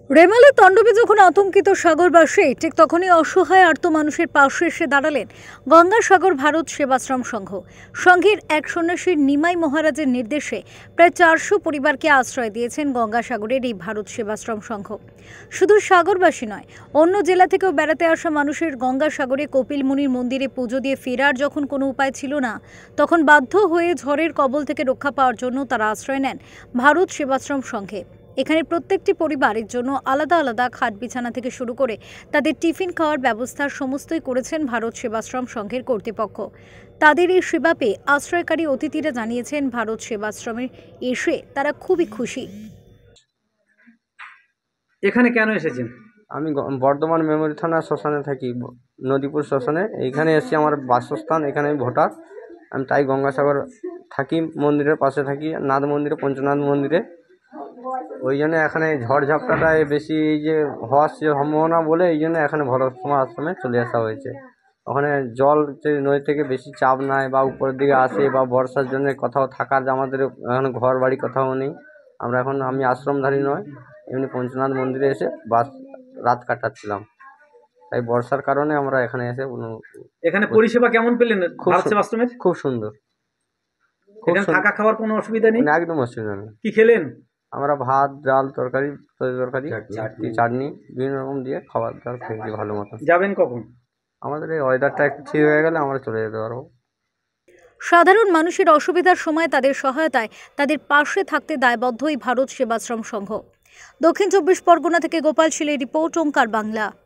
রেমালে তাণ্ডবে যখন আতঙ্কিত সাগরবাসী, ঠিক তখনই অসহায় আর্ত মানুষের পাশে এসে দাঁড়ালেন গঙ্গাসাগর ভারত সেবাশ্রম সংঘ। সংঘের এক সন্ন্যাসী নিমাই মহারাজের নির্দেশে প্রায় 400 পরিবারকে আশ্রয় দিয়েছেন গঙ্গাসাগরের এই ভারত সেবাশ্রম সংঘ। শুধু সাগরবাসী নয়, অন্য জেলা থেকেও বেড়াতে আসা মানুষের গঙ্গাসাগরে কপিল মুনির মন্দিরে পুজো দিয়ে ফেরার যখন কোনো উপায় ছিল না, তখন বাধ্য হয়ে ঝড়ের কবল থেকে রক্ষা পাওয়ার জন্য তারা আশ্রয় নেন ভারত সেবাশ্রম সংঘে। এখানে প্রত্যেকটি পরিবারের জন্য আলাদা আলাদা খাট বিছানা থেকে শুরু করে তাদের টিফিন খাওয়ার ব্যবস্থার সমস্তই করেছেন ভারত সেবাশ্রম সংঘের কর্তৃপক্ষ। তাদের এই সেবা পেয়ে আশ্রয়কারী অতিথিরা জানিয়েছেন ভারত সেবাশ্রমে এসে তারা খুবই খুশি। এখানে কেন এসেছেন? আমি বর্ধমান মেমোরি থানা শ্মশানে থাকি, নদীপুর শ্মশানে। এইখানে এসেছি, আমার বাসস্থান এখানে, আমি ভোটার। আমি তাই গঙ্গাসাগর থাকি, মন্দিরের পাশে থাকি, নাথ মন্দিরে, পঞ্চনাথ মন্দিরে। ওই জন্য এখানে ঝড়ঝাপটাটায় বেশি এই যে হওয়ার সম্ভাবনা বলে এই জন্য এখানে ভরত আশ্রমে চলে আসা হয়েছে। ওখানে জল নদী থেকে বেশি চাপ নাই, বা উপরের দিকে আসে, বা বর্ষার জন্য কোথাও থাকার আমাদের এখানে ঘর বাড়ি কোথাও নেই। আমি আশ্রমধারী নয়, এমনি পঞ্চনাথ মন্দিরে এসে রাত কাটাচ্ছিলাম। তাই বর্ষার কারণে আমরা এখানে এসে এখানে পরিষেবা কেমন পেলেন ভারত সেবাশ্রমের? খুব সুন্দর। থাকা খাওয়ার কোনো অসুবিধা নেই? একদম অসুবিধা নেই। কি খেলেন? আমরা ভাত, ডাল, তরকারি, চাটনি বিভিন্ন রকম দিয়ে খাবার দাবার খেয়েছি ভালো মতো। যাবেন কখন? আমাদের এই ওয়েদারটা একটু ঠিক হয়ে গেলে আমরা চলে যেতে পারবো। সাধারণ মানুষের অসুবিধার সময় তাদের সহায়তায় তাদের পাশে থাকতে দায়বদ্ধ এই ভারত সেবাশ্রম সংঘ। দক্ষিণ 24 পরগনা থেকে গোপাল শীলের রিপোর্ট, ওঙ্কার বাংলা।